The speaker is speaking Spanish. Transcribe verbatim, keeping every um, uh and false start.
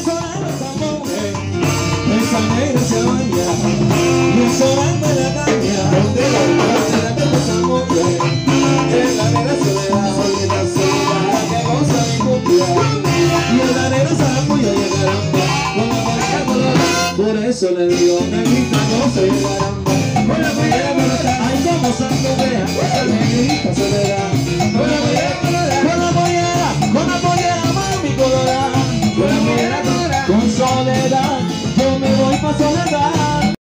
sonar los tambores, esa negra se baña, y el sonar de la caña, donde la luna será que pasamos bien, en la negra soledad, soledad, soledad, que goza mi cumbia, y en la negra zambulla llegarán con la pareja colorada, por eso le digo, negrita, no se llegarán con la pareja colorada, ay, como santo vea, esa negrita soledad, con la pareja